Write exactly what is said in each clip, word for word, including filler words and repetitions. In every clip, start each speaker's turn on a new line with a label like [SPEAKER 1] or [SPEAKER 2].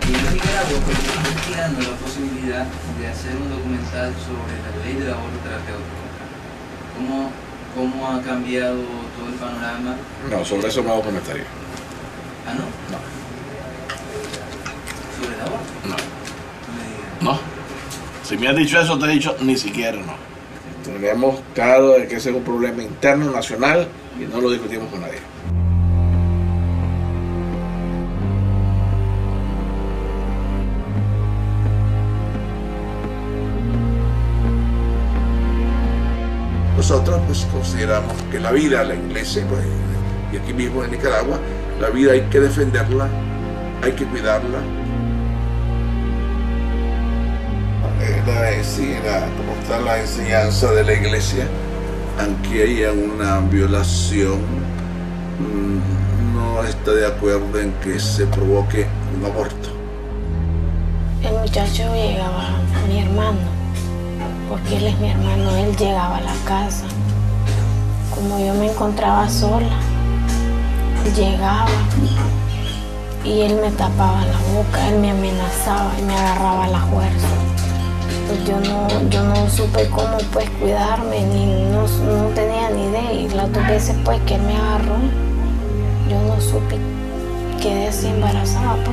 [SPEAKER 1] Y en Nicaragua estoy investigando la posibilidad de hacer un documental sobre la ley del aborto terapéutico. ¿Cómo, cómo ha cambiado todo el panorama?
[SPEAKER 2] No, sobre eso no hago comentario.
[SPEAKER 1] ¿Ah, no?
[SPEAKER 2] No.
[SPEAKER 1] ¿Sobre el aborto?
[SPEAKER 2] No.
[SPEAKER 1] No me digas.
[SPEAKER 2] No. Si me has dicho eso, te he dicho ni siquiera no. Tenemos claro de que ese es un problema interno, nacional, y no lo discutimos con nadie. Nosotros pues consideramos que la vida, la iglesia, pues, y aquí mismo en Nicaragua, la vida hay que defenderla, hay que cuidarla. La, sí, la, como está la enseñanza de la iglesia, aunque haya una violación, no está de acuerdo en que se provoque un aborto.
[SPEAKER 3] El muchacho llegaba, mi hermano, porque él es mi hermano, él llegaba a la casa. Como yo me encontraba sola, llegaba y él me tapaba la boca, él me amenazaba y me agarraba a la fuerza. Pues yo no, yo no supe cómo pues cuidarme, ni no, no tenía ni idea. Y las dos veces pues que él me agarró, yo no supe, quedé así embarazada pues.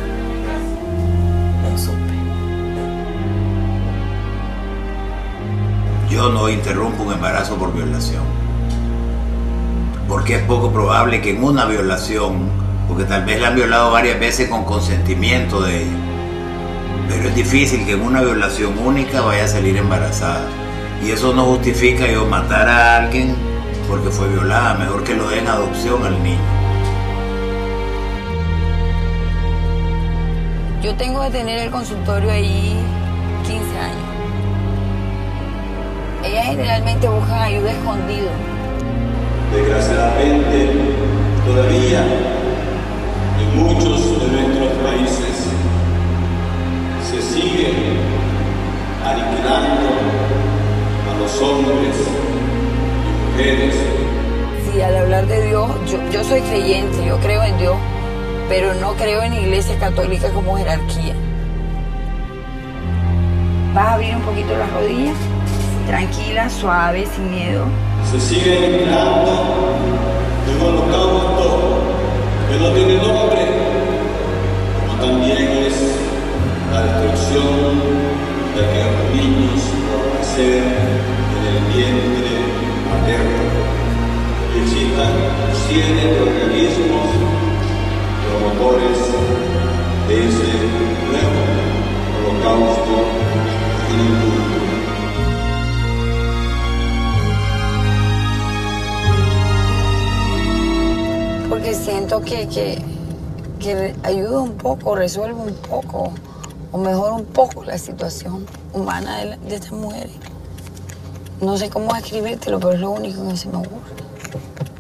[SPEAKER 3] No supe.
[SPEAKER 4] Yo no interrumpo un embarazo por violación, porque es poco probable que en una violación, porque tal vez la han violado varias veces con consentimiento de ella, pero es difícil que en una violación única vaya a salir embarazada. Y eso no justifica yo matar a alguien porque fue violada. Mejor que lo den adopción al niño.
[SPEAKER 5] Yo tengo que tener el consultorio ahí quince años. Ellas generalmente buscan ayuda escondido.
[SPEAKER 6] Desgraciadamente, todavía en muchos de nuestros países se sigue aniquilando a los hombres y mujeres.
[SPEAKER 5] Sí, al hablar de Dios, yo, yo soy creyente, yo creo en Dios, pero no creo en iglesia católica como jerarquía. Vas a abrir un poquito las rodillas, tranquila, suave, sin miedo.
[SPEAKER 6] Se sigue aniquilando de un holocausto que no tiene nombre, como también es la destrucción de aquellos niños por nacer en el vientre materno. Y existan cientos de organismos promotores de ese nuevo holocausto en el mundo.
[SPEAKER 5] Porque siento que, que, que ayuda un poco, resuelve un poco, o mejora un poco la situación humana de, la, de estas mujeres. No sé cómo escribírtelo, pero es lo único que se me ocurre.